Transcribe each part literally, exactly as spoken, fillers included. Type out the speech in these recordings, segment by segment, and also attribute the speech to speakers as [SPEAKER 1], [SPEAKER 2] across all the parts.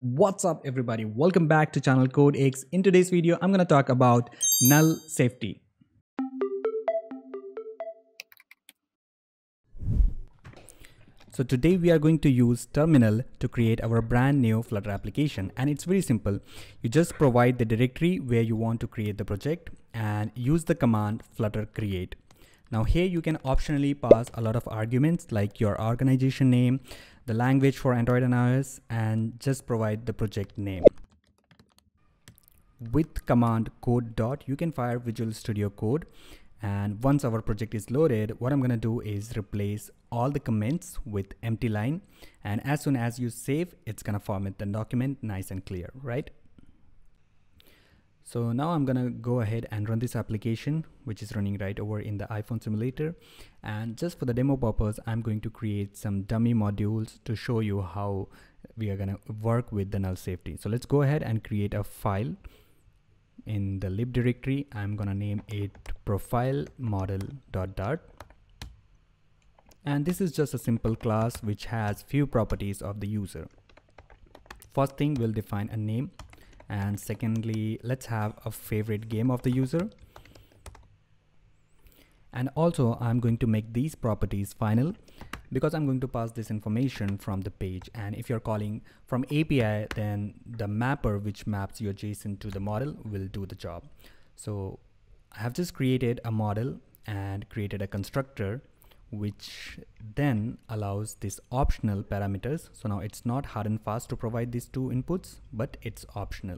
[SPEAKER 1] What's up everybody, welcome back to channel CodeX. In today's video I'm going to talk about null safety. So today we are going to use terminal to create our brand new Flutter application, and it's very simple. You just provide the directory where you want to create the project and use the command flutter create. Now here you can optionally pass a lot of arguments like your organization name, the language for Android and iOS, and just provide the project name. With command code dot you can fire Visual Studio Code, and once our project is loaded, what I'm gonna do is replace all the comments with empty line, and as soon as you save, it's gonna format the document nice and clear, right? So now I'm gonna go ahead and run this application, which is running right over in the iPhone simulator. And just for the demo purpose, I'm going to create some dummy modules to show you how we are gonna work with the null safety. So let's go ahead and create a file in the lib directory. I'm gonna name it profile model.dart. And this is just a simple class which has few properties of the user. First thing, we'll define a name. And secondly, let's have a favorite game of the user. And also I'm going to make these properties final because I'm going to pass this information from the page. And if you're calling from A P I, then the mapper which maps your JSON to the model will do the job. So I have just created a model and created a constructor which then allows this optional parameters. So now it's not hard and fast to provide these two inputs, but it's optional.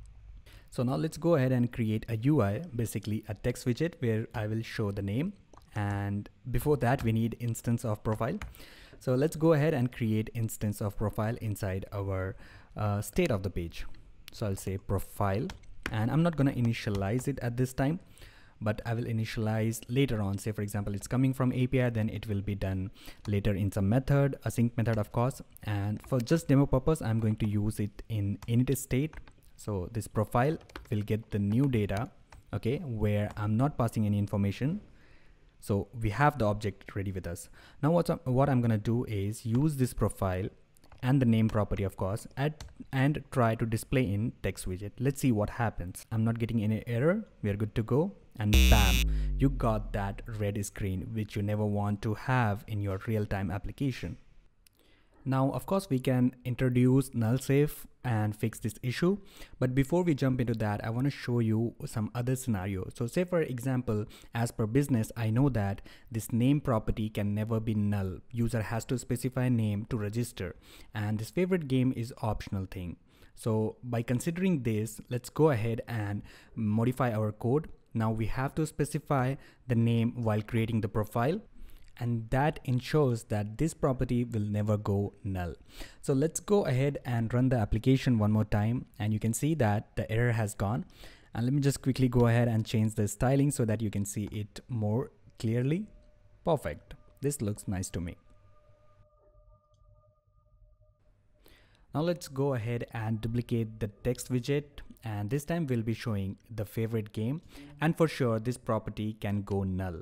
[SPEAKER 1] So now let's go ahead and create a U I, basically a text widget where I will show the name. And before that, we need instance of profile. So let's go ahead and create instance of profile inside our uh, state of the page. So I'll say profile, and I'm not going to initialize it at this time, but I will initialize later on. Say for example, it's coming from A P I, then it will be done later in some method, async method of course. And for just demo purpose, I'm going to use it in init state. So this profile will get the new data, okay, where I'm not passing any information. So we have the object ready with us. Now what's, what I'm gonna do is use this profile and the name property of course at, and try to display in text widget. Let's see what happens. I'm not getting any error. We are good to go. And bam, you got that red screen which you never want to have in your real-time application. Now of course we can introduce null safe and fix this issue, but before we jump into that, I want to show you some other scenarios. So say for example, as per business, I know that this name property can never be null. User has to specify name to register, and this favorite game is optional thing. So by considering this, let's go ahead and modify our code. Now we have to specify the name while creating the profile, and that ensures that this property will never go null. So let's go ahead and run the application one more time, and you can see that the error has gone. And let me just quickly go ahead and change the styling so that you can see it more clearly. Perfect. This looks nice to me. Now let's go ahead and duplicate the text widget, and this time we'll be showing the favorite game, and for sure this property can go null.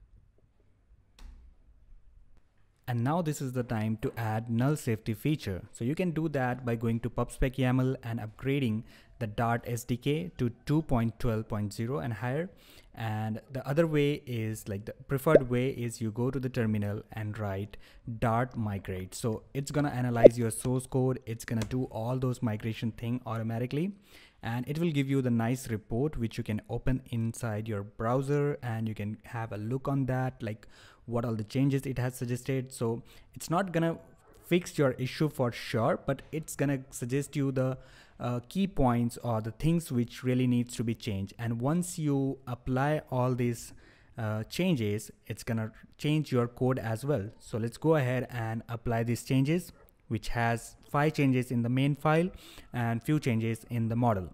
[SPEAKER 1] And now this is the time to add null safety feature. So you can do that by going to pubspec YAML and upgrading the Dart S D K to two point twelve point zero and higher. And the other way is, like the preferred way is, you go to the terminal and write Dart migrate. So it's gonna analyze your source code. It's gonna do all those migration thing automatically, and it will give you the nice report which you can open inside your browser, and you can have a look on that, like what all the changes it has suggested. So it's not gonna fix your issue for sure, but it's gonna suggest you the uh, key points or the things which really needs to be changed. And once you apply all these uh, changes, it's gonna change your code as well. So let's go ahead and apply these changes, which has five changes in the main file and few changes in the model.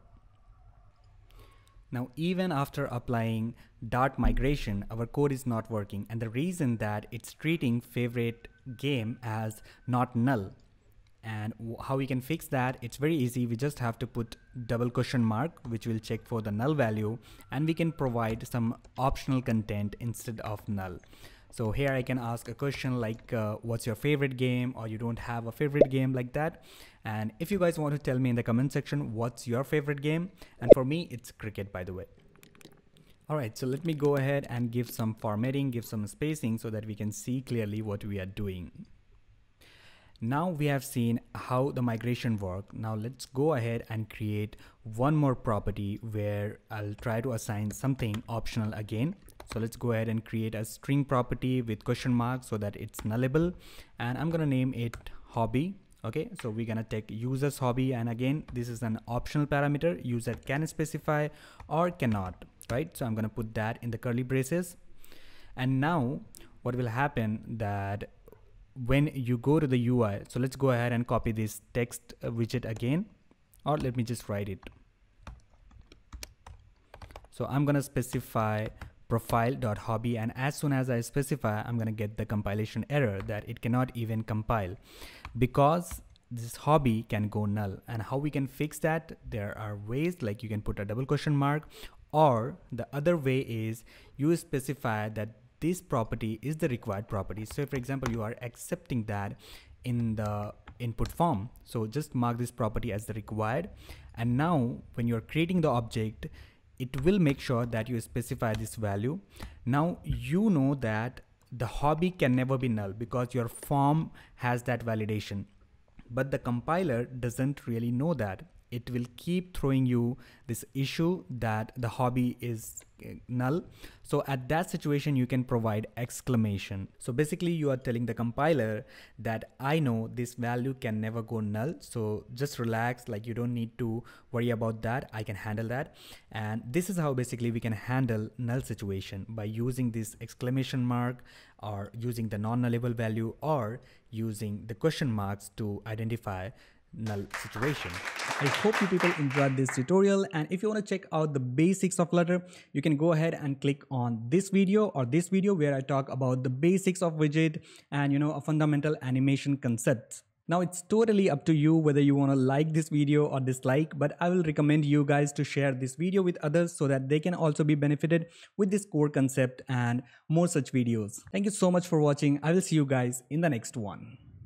[SPEAKER 1] Now, even after applying Dart migration, our code is not working, and the reason that it's treating favorite game as not null. And how we can fix that, it's very easy. We just have to put double question mark, which will check for the null value, and we can provide some optional content instead of null. So here I can ask a question like uh, what's your favorite game, or you don't have a favorite game like that, And if you guys want to tell me in the comment section what's your favorite game, and for me it's cricket, by the way. All right, so let me go ahead and give some formatting, give some spacing so that we can see clearly what we are doing. Now we have seen how the migration work. Now let's go ahead and create one more property where I'll try to assign something optional again. So let's go ahead and create a string property with question mark so that it's nullable, and I'm gonna name it hobby. Okay, so we're gonna take user's hobby, and again this is an optional parameter. User can specify or cannot, right? So I'm gonna put that in the curly braces. And now what will happen that when you go to the U I, so let's go ahead and copy this text widget again, or let me just write it. So I'm gonna specify profile.hobby, and as soon as I specify, I'm gonna get the compilation error that it cannot even compile because this hobby can go null. And how we can fix that? There are ways, like you can put a double question mark, or the other way is you specify that this property is the required property. So for example, you are accepting that in the input form, so just mark this property as the required, and now when you're creating the object, it will make sure that you specify this value. Now you know that the hobby can never be null because your form has that validation, but the compiler doesn't really know that. It will keep throwing you this issue that the hobby is null. So at that situation, you can provide exclamation. So basically you are telling the compiler that I know this value can never go null, so just relax, like you don't need to worry about that, I can handle that. And this is how basically we can handle null situation, by using this exclamation mark, or using the non-nullable value, or using the question marks to identify null situation. I hope you people enjoyed this tutorial, and if you want to check out the basics of Flutter, you can go ahead and click on this video or this video where I talk about the basics of widget and you know a fundamental animation concepts. Now it's totally up to you whether you want to like this video or dislike, but I will recommend you guys to share this video with others so that they can also be benefited with this core concept and more such videos. Thank you so much for watching. I will see you guys in the next one.